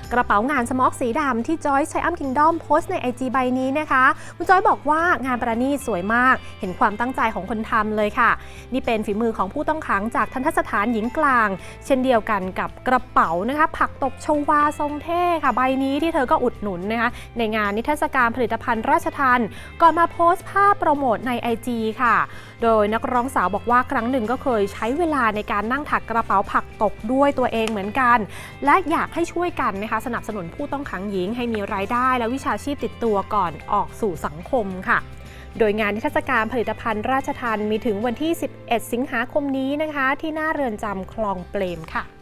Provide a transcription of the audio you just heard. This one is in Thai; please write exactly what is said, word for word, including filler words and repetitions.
กระเป๋างานสม็อกสีดำที่จอยส์ไชอัมคิงดอมโพสต์ใน ไอ จี ใบนี้นะคะคุณจอยบอกว่างานประณีตสวยมากเห็นความตั้งใจของคนทำเลยค่ะนี่เป็นฝีมือของผู้ต้องขังจากทัณฑสถานหญิงกลางเช่นเดียวกันกับกระเป๋านะคะผักตบชวาทรงเท่ค่ะใบนี้ที่เธอก็อุดหนุนนะคะในงานนิทรรศการผลิตภัณฑ์ราชทัณฑ์ก่อนมาโพสต์ภาพโปรโมทใน ไอ จี ค่ะโดยนักร้องสาวบอกว่าครั้งหนึ่งก็เคยใช้เวลาในการนั่งถักกระเป๋าผักตบด้วยตัวเองเหมือนกันและอยากให้ช่วยกันนะคะสนับสนุนผู้ต้องขังหญิงให้มีรายได้และวิชาชีพติดตัวก่อนออกสู่สังคมค่ะโดยงานนิทรรศการผลิตภัณฑ์ราชทัณฑ์มีถึงวันที่สิบเอ็ดสิงหาคมนี้นะคะที่หน้าเรือนจำคลองเปรมค่ะ